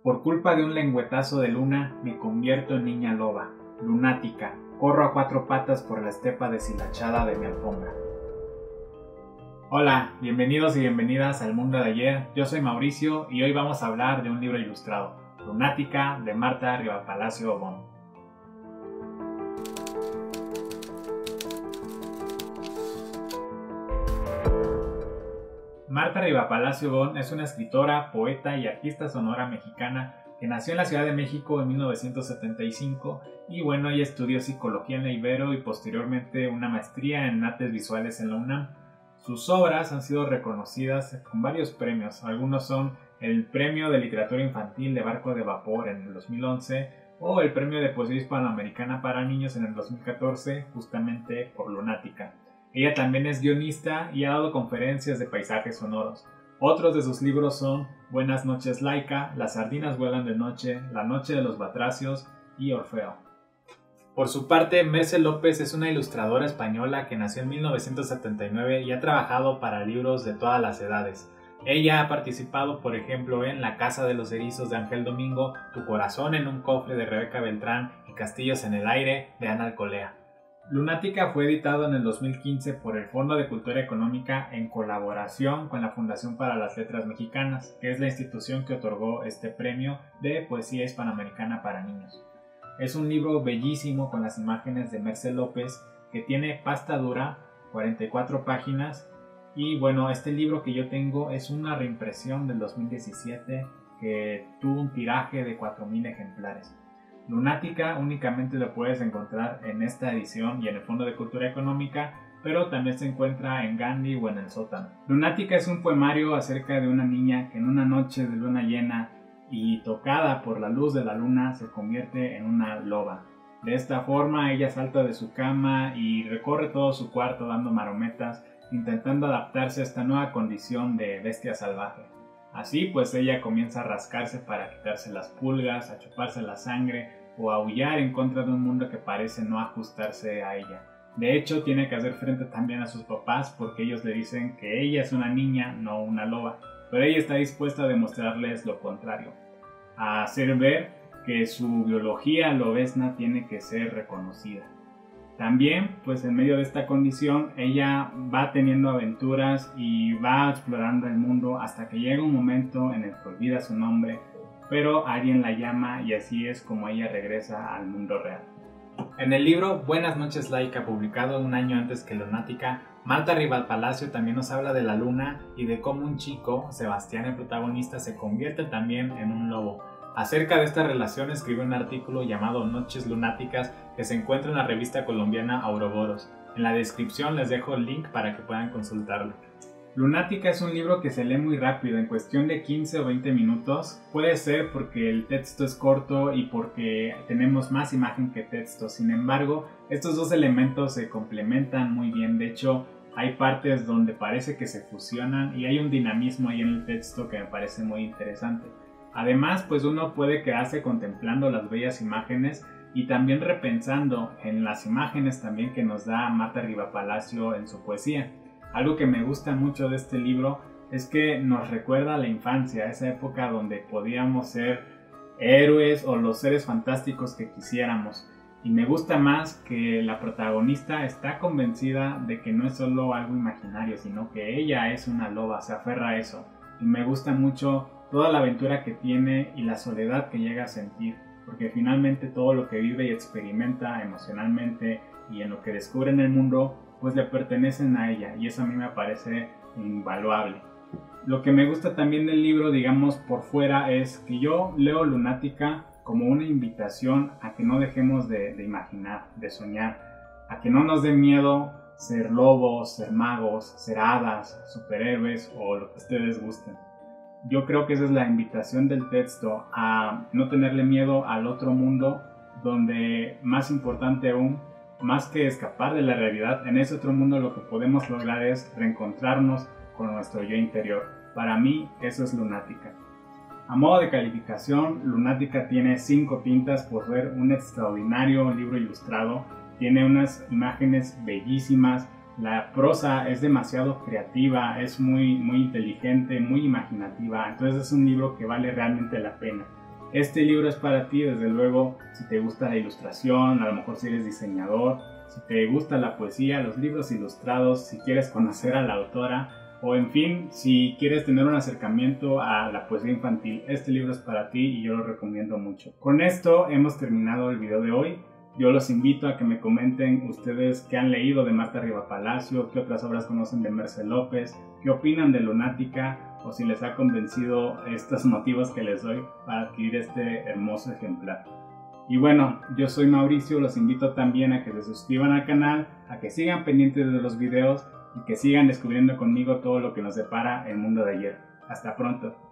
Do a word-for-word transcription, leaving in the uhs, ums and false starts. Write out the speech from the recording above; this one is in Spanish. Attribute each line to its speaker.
Speaker 1: Por culpa de un lengüetazo de luna me convierto en niña loba, lunática, corro a cuatro patas por la estepa deshilachada de mi alfombra. Hola, bienvenidos y bienvenidas al mundo de ayer, yo soy Mauricio y hoy vamos a hablar de un libro ilustrado, Lunática, de Marta Rivapalacio Obón. Marta Rivapalacio Obón es una escritora, poeta y artista sonora mexicana que nació en la Ciudad de México en mil novecientos setenta y cinco y bueno, ella estudió psicología en la Ibero y posteriormente una maestría en artes visuales en la UNAM. Sus obras han sido reconocidas con varios premios, algunos son el Premio de Literatura Infantil de Barco de Vapor en el dos mil once o el Premio de Poesía Hispanoamericana para Niños en el dos mil catorce, justamente por Lunática. Ella también es guionista y ha dado conferencias de paisajes sonoros. Otros de sus libros son Buenas noches Laika, Las sardinas vuelan de noche, La noche de los batracios y Orfeo. Por su parte, Merce López es una ilustradora española que nació en mil novecientos setenta y nueve y ha trabajado para libros de todas las edades. Ella ha participado, por ejemplo, en La casa de los erizos de Ángel Domingo, Tu corazón en un cofre de Rebeca Beltrán y Castillos en el aire de Ana Alcolea. Lunática fue editado en el dos mil quince por el Fondo de Cultura Económica en colaboración con la Fundación para las Letras Mexicanas, que es la institución que otorgó este premio de poesía hispanoamericana para niños. Es un libro bellísimo con las imágenes de Merce López que tiene pasta dura, cuarenta y cuatro páginas y bueno, este libro que yo tengo es una reimpresión del dos mil diecisiete que tuvo un tiraje de cuatro mil ejemplares. Lunática únicamente lo puedes encontrar en esta edición y en el Fondo de Cultura Económica, pero también se encuentra en Gandhi o en el sótano. Lunática es un poemario acerca de una niña que en una noche de luna llena y tocada por la luz de la luna se convierte en una loba. De esta forma ella salta de su cama y recorre todo su cuarto dando marometas, intentando adaptarse a esta nueva condición de bestia salvaje. Así pues ella comienza a rascarse para quitarse las pulgas, a chuparse la sangre o a aullar en contra de un mundo que parece no ajustarse a ella. De hecho tiene que hacer frente también a sus papás porque ellos le dicen que ella es una niña, no una loba, pero ella está dispuesta a demostrarles lo contrario, a hacer ver que su biología lobesna tiene que ser reconocida. También, pues en medio de esta condición, ella va teniendo aventuras y va explorando el mundo hasta que llega un momento en el que olvida su nombre, pero alguien la llama y así es como ella regresa al mundo real. En el libro Buenas noches Laika, publicado un año antes que Lunática, Marta Rivapalacio también nos habla de la luna y de cómo un chico, Sebastián el protagonista, se convierte también en un lobo. Acerca de esta relación escribe un artículo llamado Noches Lunáticas que se encuentra en la revista colombiana Auroboros. En la descripción les dejo el link para que puedan consultarlo. Lunática es un libro que se lee muy rápido, en cuestión de quince o veinte minutos. Puede ser porque el texto es corto y porque tenemos más imagen que texto. Sin embargo, estos dos elementos se complementan muy bien. De hecho, hay partes donde parece que se fusionan y hay un dinamismo ahí en el texto que me parece muy interesante. Además, pues uno puede quedarse contemplando las bellas imágenes y también repensando en las imágenes también que nos da Marta Rivapalacio en su poesía. Algo que me gusta mucho de este libro es que nos recuerda a la infancia, esa época donde podíamos ser héroes o los seres fantásticos que quisiéramos. Y me gusta más que la protagonista está convencida de que no es solo algo imaginario, sino que ella es una loba, se aferra a eso. Y me gusta mucho toda la aventura que tiene y la soledad que llega a sentir, porque finalmente todo lo que vive y experimenta emocionalmente y en lo que descubre en el mundo, pues le pertenecen a ella y eso a mí me parece invaluable. Lo que me gusta también del libro, digamos por fuera, es que yo leo Lunática como una invitación a que no dejemos de, de imaginar, de soñar, a que no nos dé miedo ser lobos, ser magos, ser hadas, superhéroes o lo que ustedes gusten. Yo creo que esa es la invitación del texto, a no tenerle miedo al otro mundo, donde más importante aún, más que escapar de la realidad, en ese otro mundo lo que podemos lograr es reencontrarnos con nuestro yo interior. Para mí eso es Lunática. A modo de calificación, Lunática tiene cinco pintas por ser un extraordinario libro ilustrado, tiene unas imágenes bellísimas, la prosa es demasiado creativa, es muy, muy inteligente, muy imaginativa, entonces es un libro que vale realmente la pena. Este libro es para ti, desde luego, si te gusta la ilustración, a lo mejor si eres diseñador, si te gusta la poesía, los libros ilustrados, si quieres conocer a la autora, o en fin, si quieres tener un acercamiento a la poesía infantil. Este libro es para ti y yo lo recomiendo mucho. Con esto hemos terminado el video de hoy. Yo los invito a que me comenten ustedes qué han leído de Marta Rivapalacio, qué otras obras conocen de Merce López, qué opinan de Lunática, o si les ha convencido estos motivos que les doy para adquirir este hermoso ejemplar. Y bueno, yo soy Mauricio, los invito también a que se suscriban al canal, a que sigan pendientes de los videos y que sigan descubriendo conmigo todo lo que nos depara el mundo de ayer. Hasta pronto.